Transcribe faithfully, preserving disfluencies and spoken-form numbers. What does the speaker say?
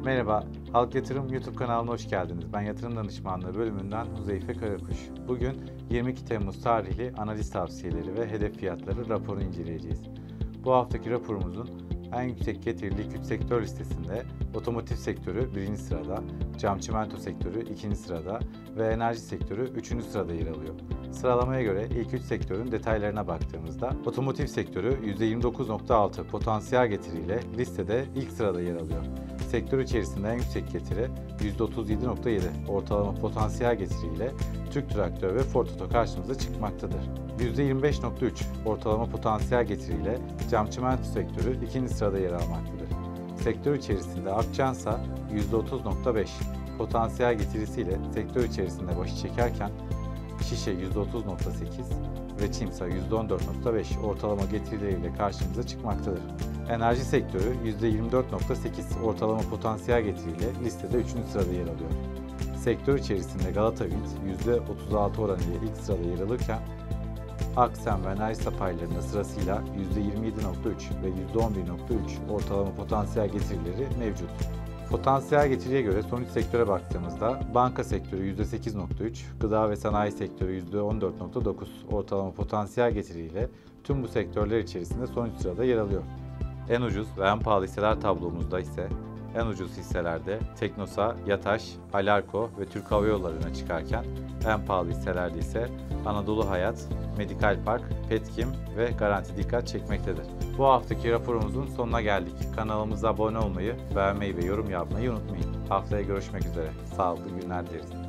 Merhaba, Halk Yatırım YouTube kanalına hoş geldiniz. Ben Yatırım Danışmanlığı bölümünden Huzeyfe Karakuş. Bugün yirmi iki Temmuz tarihli analiz tavsiyeleri ve hedef fiyatları raporu inceleyeceğiz. Bu haftaki raporumuzun en yüksek getirili ilk üç sektör listesinde otomotiv sektörü birinci sırada, cam çimento sektörü ikinci sırada ve enerji sektörü üçüncü sırada yer alıyor. Sıralamaya göre ilk üç sektörün detaylarına baktığımızda otomotiv sektörü yüzde yirmi dokuz nokta altı potansiyel getiriyle listede ilk sırada yer alıyor. Sektör içerisinde en yüksek getiri yüzde otuz yedi nokta yedi ortalama potansiyel getiriyle Türk Traktör ve Ford Oto karşımıza çıkmaktadır. yüzde yirmi beş nokta üç ortalama potansiyel getiriyle cam çimento sektörü ikinci sırada yer almaktadır. Sektör içerisinde Akçansa yüzde otuz nokta beş potansiyel getirisiyle sektör içerisinde başı çekerken Şişe yüzde otuz nokta sekiz ve Çimsa yüzde on dört nokta beş ortalama getirileriyle karşımıza çıkmaktadır. Enerji sektörü yüzde yirmi dört nokta sekiz ortalama potansiyel getiriyle listede üçüncü sırada yer alıyor. Sektör içerisinde Galata Wind yüzde otuz altı oranıyla ilk sırada yer alırken Aksen ve Enerjisa paylarında sırasıyla yüzde yirmi yedi nokta üç ve yüzde on bir nokta üç ortalama potansiyel getirileri mevcut. Potansiyel getiriye göre son üç sektöre baktığımızda banka sektörü yüzde sekiz nokta üç, gıda ve sanayi sektörü yüzde on dört nokta dokuz ortalama potansiyel getiriyle tüm bu sektörler içerisinde son üç sırada yer alıyor. En ucuz ve en pahalı hisseler tablomuzda ise en ucuz hisselerde Teknosa, Yataş, Alarko ve Türk Hava Yolları öne çıkarken en pahalı hisselerde ise Anadolu Hayat, Medikal Park, Petkim ve Garanti dikkat çekmektedir. Bu haftaki raporumuzun sonuna geldik. Kanalımıza abone olmayı, beğenmeyi ve yorum yapmayı unutmayın. Haftaya görüşmek üzere. Sağlıklı günler dileriz.